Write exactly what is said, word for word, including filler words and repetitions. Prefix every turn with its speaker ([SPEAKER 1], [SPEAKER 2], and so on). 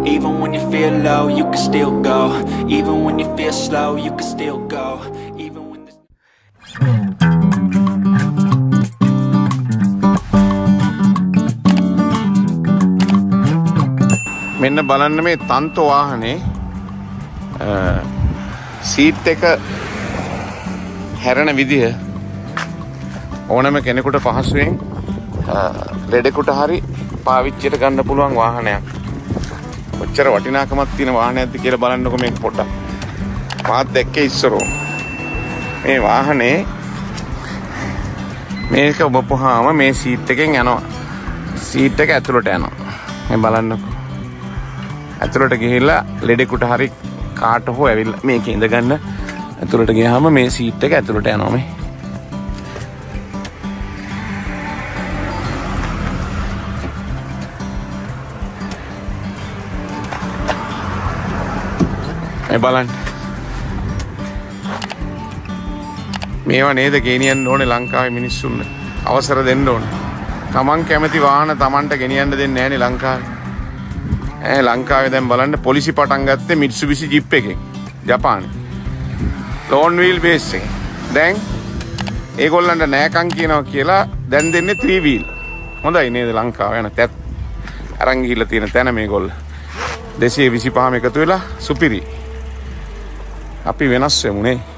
[SPEAKER 1] Even when you feel low, you can still go. Even when you feel slow, you can still go. Even when the...
[SPEAKER 2] මෙන්න බලන්න මේ තන්තෝ වාහනේ seat එක හැරෙන විදිය ඕනම කෙනෙකුට පහසුවෙන් ලෙඩෙකුට හරි පාවිච්චියට ගන්න පුළුවන් වාහනයක්. ඔච්චර වටිනාකමක් තියෙන වාහනයක්ද කියලා බලන්නකො මේක පොඩ්ඩක්. මාත් දැක්කේ ඉස්සරෝ. මේ වාහනේ මේක ඔබපුවාම මේ සීට් එකෙන් යනවා. සීට් එක ඇතුළට යනවා. මේ බලන්නකො. ඇතුළට ගිහිල්ලා ලෙඩෙකුට හරි කාට හෝ ඇවිල්ලා මේකේ ඉඳ ගන්න. ඇතුළට ගියාම මේ සීට් එක ඇතුළට යනවා මේ. මේ බලන්න. මේවා නේද ගෙනියන්න ඕනේ ලංකාවේ මිනිස්සුන්ට. අවසර දෙන්න ඕනේ. Taman කැමති වාහන Tamanට ගෙනියන්න දෙන්නේ නැහනේ ලංකාවේ. ඈ ලංකාවේ දැන් බලන්න පොලිසි පටන් ගත්තේ Mitsubishi Jeep එකෙන්. ජපානේ. ලෝන් වීල් බේස් එකෙන්. දැන් ඒගොල්ලන්ට නෑකම් කියනවා කියලා දැන් දෙන්නේ three wheel. හොඳයි නේද ලංකාව යන තැත් අරන් ගිහිල්ලා තියෙන තැන මේගොල්ල. දෙසිය විසිපහම එකතු වෙලා සුපිරි. අපි වෙනස් වෙමු නේ.